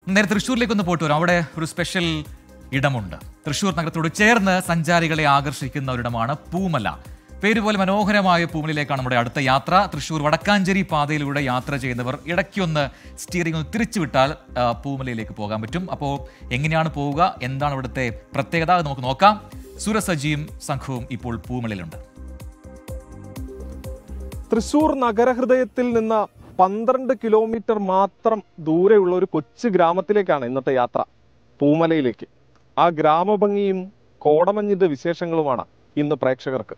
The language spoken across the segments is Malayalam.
നേരെ തൃശ്ശൂരിലേക്കൊന്ന് പോയിട്ട് വരാം. അവിടെ ഒരു സ്പെഷ്യൽ ഇടമുണ്ട്. തൃശ്ശൂർ നഗരത്തോട് ചേർന്ന് സഞ്ചാരികളെ ആകർഷിക്കുന്ന ഒരിടമാണ് പൂമല. പേരുപോലെ മനോഹരമായ പൂമലയിലേക്കാണ് നമ്മുടെ അടുത്ത യാത്ര. തൃശ്ശൂർ വടക്കാഞ്ചേരി പാതയിലൂടെ യാത്ര ചെയ്യുന്നവർ ഇടയ്ക്കൊന്ന് സ്റ്റിയറിംഗ് ഒന്ന് തിരിച്ചുവിട്ടാൽ പൂമലയിലേക്ക് പോകാൻ പറ്റും. അപ്പോൾ എങ്ങനെയാണ് പോവുക, എന്താണ് ഇവിടുത്തെ പ്രത്യേകത, നമുക്ക് നോക്കാം. സുരസജിയും സംഘവും ഇപ്പോൾ പൂമലയിലുണ്ട്. തൃശ്ശൂർ നഗരഹൃദയത്തിൽ നിന്ന് 12 കിലോമീറ്റർ മാത്രം ദൂരെയുള്ള ഒരു കൊച്ചു ഗ്രാമത്തിലേക്കാണ് ഇന്നത്തെ യാത്ര, പൂമലയിലേക്ക്. ആ ഗ്രാമഭംഗിയും കോടമഞ്ഞിന്റെ വിശേഷങ്ങളുമാണ് ഇന്ന് പ്രേക്ഷകർക്ക്.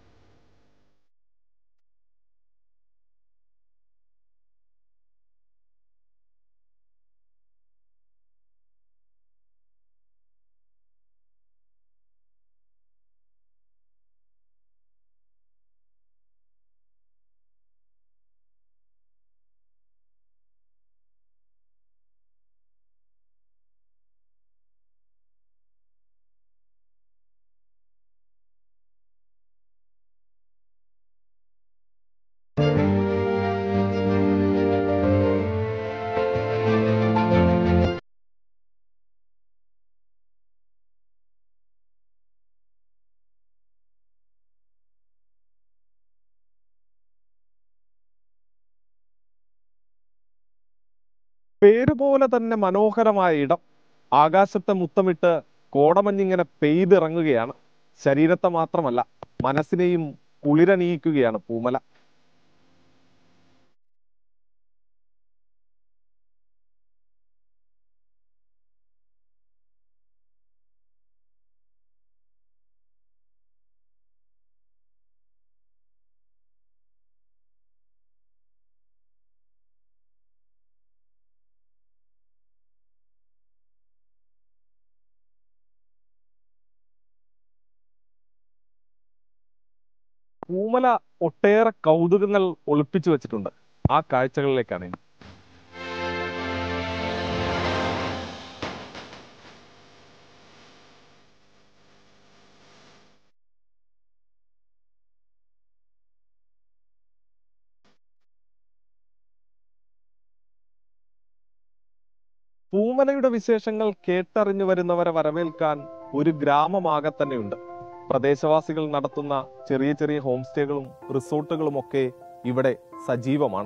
പേരുപോലെ തന്നെ മനോഹരമായ ഇടം. ആകാശത്തെ മുത്തമിട്ട് കോടമഞ്ഞിങ്ങനെ പെയ്തിറങ്ങുകയാണ്. ശരീരത്തെ മാത്രമല്ല, മനസ്സിനെയും കുളിരണിയിക്കുകയാണ് പൂമല. പൂമല ഒട്ടേറെ കൗതുകങ്ങൾ ഒളിപ്പിച്ചു വെച്ചിട്ടുണ്ട്. ആ കാഴ്ചകളിലേക്കാണ് ഇനി. പൂമലയുടെ വിശേഷങ്ങൾ കേട്ടറിഞ്ഞു വരുന്നവരെ വരവേൽക്കാൻ ഒരു ഗ്രാമമാകെ തന്നെയുണ്ട്. പ്രദേശവാസികൾ നടത്തുന്ന ചെറിയ ചെറിയ ഹോം സ്റ്റേകളും റിസോർട്ടുകളും ഒക്കെ ഇവിടെ സജീവമാണ്.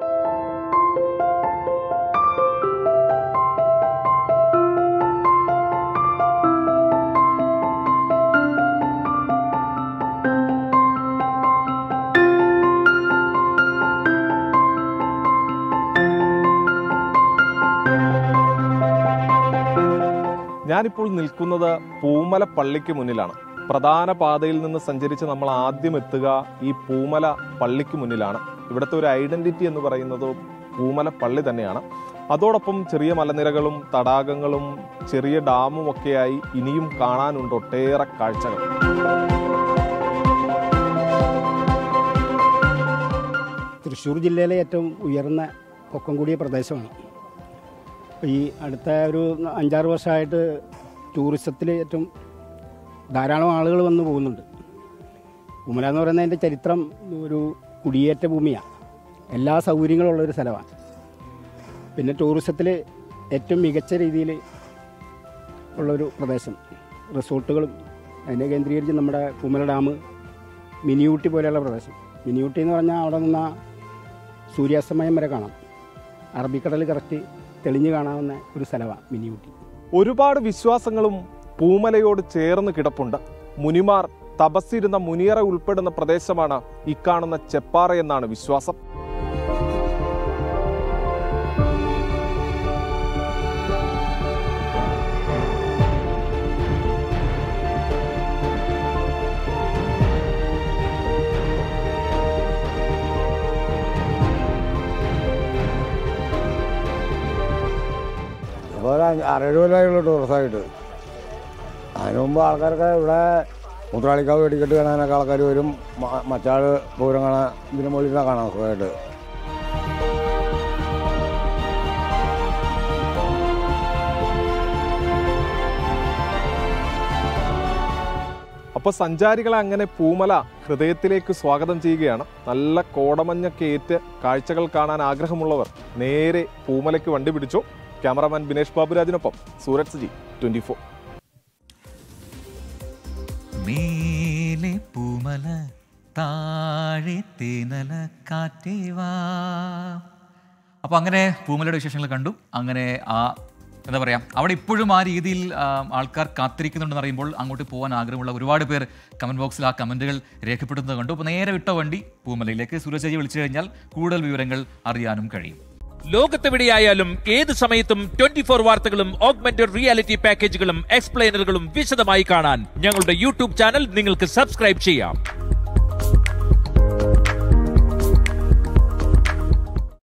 ഞാനിപ്പോൾ നിൽക്കുന്നത് പൂമല പള്ളിക്ക് മുന്നിലാണ്. പ്രധാന പാതയിൽ നിന്ന് സഞ്ചരിച്ച് നമ്മൾ ആദ്യം എത്തുക ഈ പൂമല പള്ളിക്ക് മുന്നിലാണ്. ഇവിടുത്തെ ഒരു ഐഡന്റിറ്റി എന്ന് പറയുന്നത് പൂമല പള്ളി തന്നെയാണ്. അതോടൊപ്പം ചെറിയ മലനിരകളും തടാകങ്ങളും ചെറിയ ഡാമും ഒക്കെയായി ഇനിയും കാണാനുണ്ട് ഒട്ടേറെ കാഴ്ചകൾ. തൃശ്ശൂർ ജില്ലയിലെ ഏറ്റവും ഉയർന്ന പൊക്കം കൂടിയ പ്രദേശമാണ്. ഈ അടുത്ത ഒരു 5-6 വർഷമായിട്ട് ടൂറിസത്തിൽ ഏറ്റവും ധാരാളം ആളുകൾ വന്നു പോകുന്നുണ്ട്. പൂമല എന്ന് പറയുന്നതിൻ്റെ ചരിത്രം ഒരു കുടിയേറ്റ ഭൂമിയാണ്. എല്ലാ സൗകര്യങ്ങളുള്ളൊരു സ്ഥലമാണ്. പിന്നെ ടൂറിസത്തിൽ ഏറ്റവും മികച്ച രീതിയിൽ ഉള്ളൊരു പ്രദേശം. റിസോർട്ടുകളും അതിനെ കേന്ദ്രീകരിച്ച് നമ്മുടെ പൂമല ഡാം, മിനിയൂട്ടി പോലെയുള്ള പ്രദേശം. മിനിയൂട്ടി എന്ന് പറഞ്ഞാൽ അവിടെ നിന്ന് സൂര്യാസ്തമയം വരെ കാണാം. അറബിക്കടൽ കറക്റ്റ് തെളിഞ്ഞു കാണാവുന്ന ഒരു സ്ഥലമാണ് മിനിയൂട്ടി. ഒരുപാട് വിശ്വാസങ്ങളും പൂമലയോട് ചേർന്ന് കിടപ്പുണ്ട്. മുനിമാർ തപസ്സിരുന്ന മുനിയറ ഉൾപ്പെടുന്ന പ്രദേശമാണ് ഇക്കാണുന്ന ചെപ്പാറ എന്നാണ് വിശ്വാസം. അപ്പോൾ 6-7 കൊല്ലമായുള്ള ടൂറിസമായിട്ട്. അതിനു മുമ്പ് ആൾക്കാരൊക്കെ ഇവിടെ മുത്രാളിക്കാവ് വെടിക്കെട്ട് കാണാനൊക്കെ ആൾക്കാർ വരും. മച്ചാട് പൂരം കാണാൻ ഇതിന് മുകളിൽ കാണാം സുഖമായിട്ട്. അപ്പോൾ സഞ്ചാരികളെ അങ്ങനെ പൂമല ഹൃദയത്തിലേക്ക് സ്വാഗതം ചെയ്യുകയാണ്. നല്ല കോടമഞ്ഞൊക്കെ ഏറ്റ് കാഴ്ചകൾ കാണാൻ ആഗ്രഹമുള്ളവർ നേരെ പൂമലയ്ക്ക് വണ്ടി പിടിച്ചു. ക്യാമറാമാൻ ബിനേഷ് ബാബുരാജിനൊപ്പം സൂരജ് സജി, 24. മേലെ പൂമല താഴെ തേനല കാറ്റേവാ. അപ്പോൾ അങ്ങനെ പൂമലയുടെ വിശേഷങ്ങൾ കണ്ടു. അങ്ങനെ എന്താ പറയുക, അവിടെ ഇപ്പോഴും ആ രീതിയിൽ ആൾക്കാർ കാത്തിരിക്കുന്നുണ്ടെന്ന് അറിയുമ്പോൾ അങ്ങോട്ട് പോകാൻ ആഗ്രഹമുള്ള ഒരുപാട് പേർ കമൻറ്റ് ബോക്സിൽ ആ കമൻറ്റുകൾ രേഖപ്പെടുത്തുന്നത് കണ്ടു. അപ്പോൾ നേരെ വിട്ട വണ്ടി പൂമലയിലേക്ക്. സൂരജ് വിളിച്ചു കഴിഞ്ഞാൽ കൂടുതൽ വിവരങ്ങൾ അറിയാനും കഴിയും. ലോകത്തെവിടെയായാലും ഏത് സമയത്തും 24 വാർത്തകളും ഓഗ്മെന്റഡ് റിയാലിറ്റി പാക്കേജുകളും എക്സ്പ്ലെയിനറുകളും വിശദമായി കാണാൻ ഞങ്ങളുടെ യൂട്യൂബ് ചാനൽ നിങ്ങൾക്ക് സബ്സ്ക്രൈബ് ചെയ്യാം.